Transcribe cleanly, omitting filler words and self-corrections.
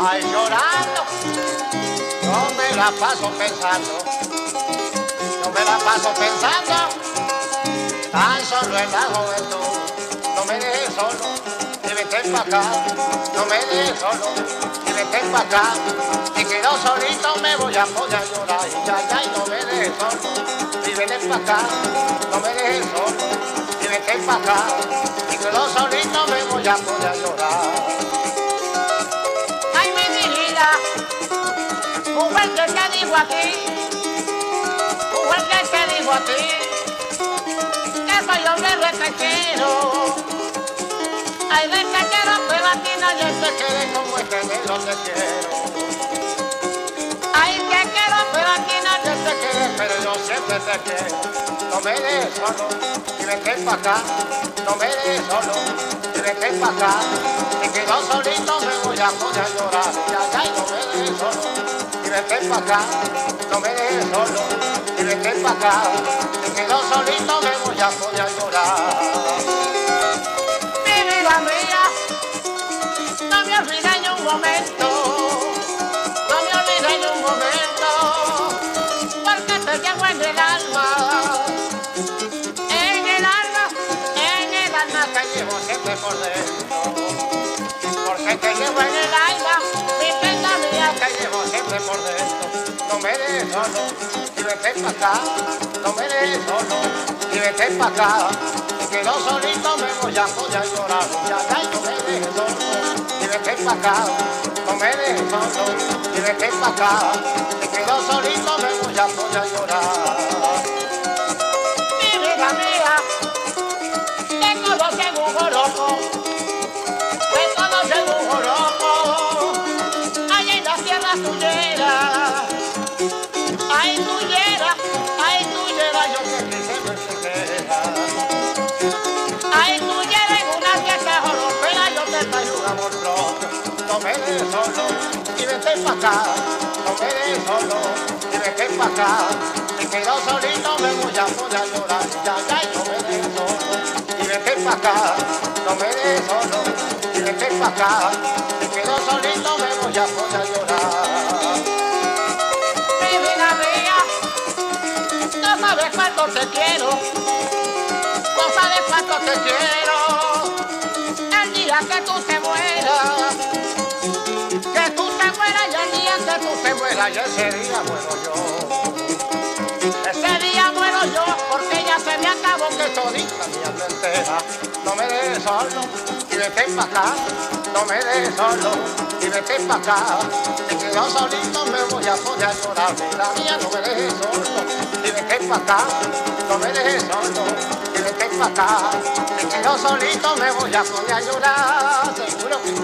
Ay, llorando, no me la paso pensando, no me la paso pensando, tan solo en la juventud. No me dejes solo, y vete pa' acá, no me dejes solo, y vete pa' acá, y quedo solito me voy a poner a llorar, y ya, y no me dejes solo, y vete pa' acá, no me dejes solo, y vete pa' acá, y quedo solito me voy a poner a llorar. Ay, mi vida, mujer que te digo a ti, mujer que te digo a ti, que soy hombre retrechero. Ay, de que quiero, pero a ti no yo te quede como este negro te quiero. Ay, que quiero, pero a ti no yo te quede, pero yo siempre te quiero. No me dejes solo, y vete pa' acá, no me dejes solo, y vete pa' acá, me quedo solito, me voy a poner a llorar. Ya, y no me dejes solo, y vete pa' acá, no me dejes solo, y vete pa' acá, me quedo solito, me voy a poner a llorar. Mía, no me olvides en un momento, no me olvides en un momento, porque te llevo en el alma te llevo siempre por dentro, porque te llevo en el alma, mi pena mía, te llevo siempre por dentro. No me dejes solo, y vete pa' acá, no me dejes solo, y vete pa' acá. Quedo solito, me voy a poner a llorar. Ya, no me dejes solo, y vete pa' acá. No me dejes solo, y vete pa' acá. Me quedo solito, me voy a poner a llorar. Mi vida mía, te conoce en un joropo, te conoce en un joropo, allá en las tierras tuyeras. Ay, tuyera, yo te quise ver siquiera. Ay, tú lleves una fiesta joropera, yo te traigo un amor propio. No me dejes solo, y vete pa' acá. No me dejes solo, y vete pa' acá. Me quedo solito, me voy a poner a llorar. Ya, y no me dejes solo, y vete pa' acá. No me dejes solo, y vete pa' acá. Me quedo solito, me voy a poner a llorar. Mi vida mía, no sabes cuánto te quiero. No sabes cuánto te quiero. El día que tú te mueras, y el día que tú te mueras, y ese día muero yo. Ese día muero yo, porque ya se me acabó que todita mi alma entera. No me dejes solo, y vete pa' acá. No me dejes solo, y vete pa' acá. Me quedo solito, me voy a poner a llorar. Vida mía, no me dejes solo, y vete pa' acá. No me dejes solo, y vete pa' acá. Me quedo solito, me voy a poner a llorar. Seguro que